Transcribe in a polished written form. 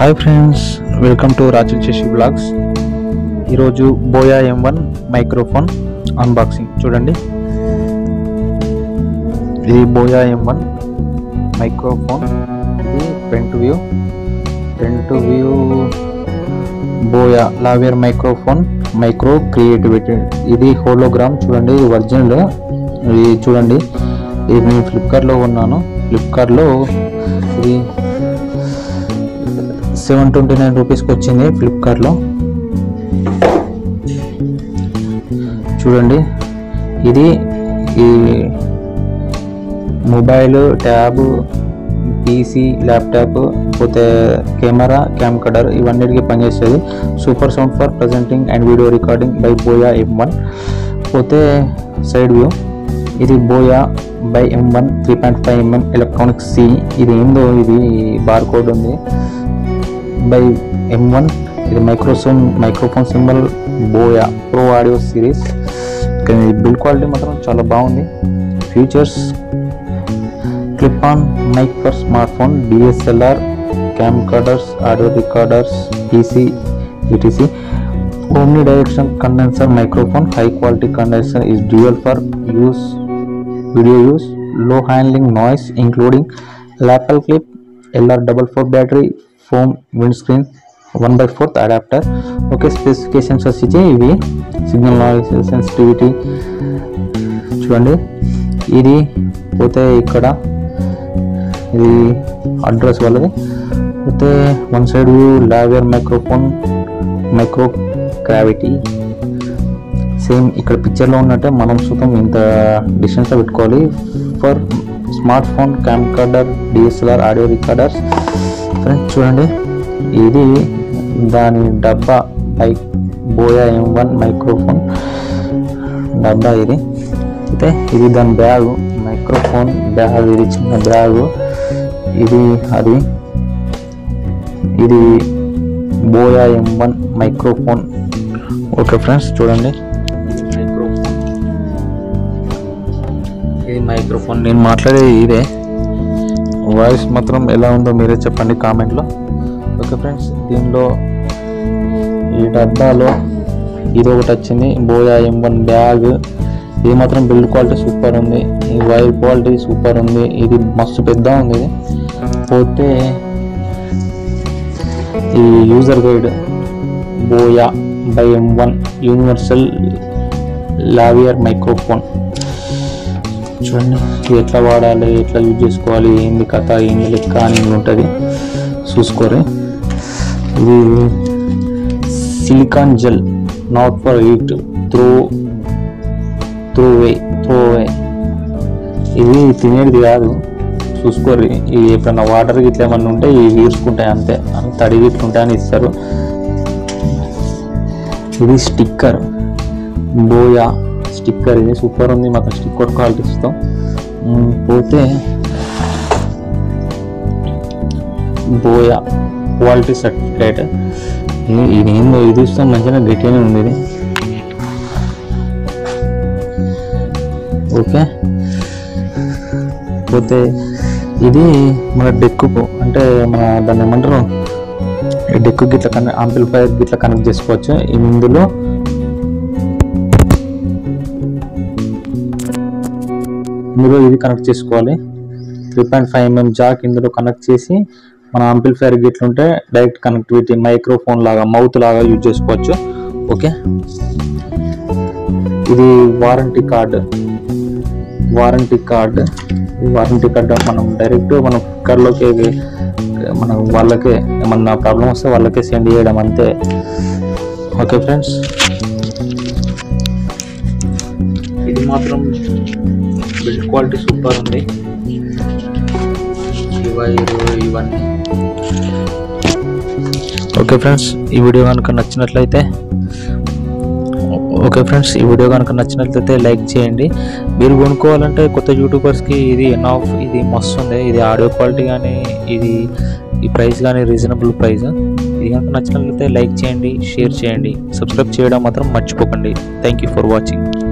Hi friends, welcome to Rajan Sashi blogs. ఈరోజు Boya M1 microphone unboxing చూడండి. ఇది బోయా M1 మైక్రోఫోన్. ఇది front view Boya lavalier microphone micro creativity. ఇది hologram చూడండి, ఇది ఒరిజినల్. ఇది చూడండి, ఇది నేను ఫ్లిప్కార్ట్లో కొన్నాను. ఫ్లిప్కార్ట్లో ఇది 729 రూపీస్కి వచ్చింది ఫ్లిప్కార్ట్లో. చూడండి, ఇది ఈ మొబైల్, ట్యాబ్, పీసీ, ల్యాప్టాప్, పోతే కెమెరా, క్యామ్ కడర్ ఇవన్నిటికీ పనిచేస్తుంది. Super sound for presenting and video recording by Boya M1. పోతే సైడ్ వ్యూ, ఇది Boya by M1 3.5mm electronic C. ఇది ఏందో, ఇది బార్ కోడ్ ఉంది బై M1. ఇది microphone symbol Boya pro audio series. కానీ బిల్డ్ క్వాలిటీ మాత్రం చాలా బాగుంది. Features: clip on mic for smartphone, DSLR, camcorders, audio recorders, PC, etc. Omni direction condenser microphone. High quality condenser is dual for video use. Low handling noise including lapel clip, LR44 battery, foam windscreen, 1/4 adapter. Okay, specifications వచ్చి ఇవి: signal noise sensitivity చూడండి. ఇది పోతే ఇక్కడ ఇది address వాళ్ళది. పోతే one side view lavalier microphone micro gravity. Same ఇక్కడ పిక్చర్లో ఉన్నట్టే మనం సుతం ఇంత డిస్టెన్స్లో పెట్టుకోవాలి. For smartphone, camcorder, DSLR, audio recorders. Friends చూడండి, ఇది దాని డబ్బా బై బోయా M1 మైక్రోఫోన్ డబ్బా. ఇది అయితే ఇది దాని బ్యాగు, మైక్రోఫోన్ బ్యాగ్. ఇది చిన్న బ్యాగు. ఇది Boya M1 microphone. Okay friends చూడండి, ఇది మైక్రోఫోన్. నేను మాట్లాడేది ఇదే. వాయిస్ మాత్రం ఎలా ఉందో మీరే చెప్పండి కామెంట్లో. ఓకే ఫ్రెండ్స్, దీనిలో ఈ డబ్బాలో ఇది ఒకటి వచ్చింది, బోయా M1 బ్యాగ్. ఇది మాత్రం బిల్డ్ క్వాలిటీ సూపర్ ఉంది. ఈ వైర్ క్వాలిటీ సూపర్ ఉంది. ఇది మస్తు పెద్ద ఉంది. ఇది పోతే ఈ user guide Boya by M1 universal lavalier microphone. చూడండి, ఇది ఎట్లా వాడాలి, ఎట్లా యూజ్ చేసుకోవాలి, ఏంది కథ, ఏంది లెక్క అని ఉంటుంది, చూసుకోరు. ఇది silicone gel, not for heat, throw away. ఇది తినేది కాదు, చూసుకోరు. ఇది ఎప్పుడన్నా వాటర్ గిట్లా ఏమన్నా ఉంటే ఇవి ఈడ్చుకుంటాయి, అంతే. తడి గిట్లు ఉంటాయని ఇస్తారు. ఇది స్టిక్కర్, బోయా స్టిక్కర్. ఇది సూపర్ ఉంది, మాత్రం స్టిక్కర్ క్వాలిటీ ఇస్తాం. పోతే బోయా క్వాలిటీ సర్టిఫికేట్. ఇది ఏందో, ఇది ఇస్తాం, మంచిగా గట్టిగానే ఉంది ఇది. ఓకే, పోతే ఇది మన డెక్కుకు, అంటే మన దాన్ని ఏమంటారు, డెక్కు గిట్ల ఆంప్లిఫైర్ గిట్ల కనెక్ట్ చేసుకోవచ్చు. ఇందులో ఇది కనెక్ట్ చేసుకోవాలి. 3.5mm జాక్ ఇందులో కనెక్ట్ చేసి మన ఆంప్లిఫైర్ గిట్ల ఉంటే డైరెక్ట్ కనెక్టివిటీ మైక్రోఫోన్ లాగా, మౌత్ లాగా యూజ్ చేసుకోవచ్చు. ఓకే, ఇది వారంటీ కార్డు. మనం డైరెక్ట్ మన ఫ్లిప్కార్ట్లోకి మనం వాళ్ళకే ఏమన్నా ప్రాబ్లం వస్తే వాళ్ళకే సెండ్ చేయడం, అంతే. ఓకే ఫ్రెండ్స్, ఇది మాత్రం బిల్డ్ క్వాలిటీ సూపర్ ఉంది. ఇవన్నీ ఓకే ఫ్రెండ్స్. ఈ వీడియో కనుక నచ్చినట్లయితే లైక్ చేయండి. మీరు కొనుక్కోవాలంటే కొత్త యూట్యూబర్స్కి ఇది ఇది మస్తు ఉంది. ఇది ఆడియో క్వాలిటీ కానీ, ఈ ప్రైస్ కానీ రీజనబుల్ ప్రైస్. ఇది కనుక నచ్చినట్లయితే లైక్ చేయండి, షేర్ చేయండి, సబ్స్క్రైబ్ చేయడం మాత్రం మర్చిపోకండి. Thank you for watching.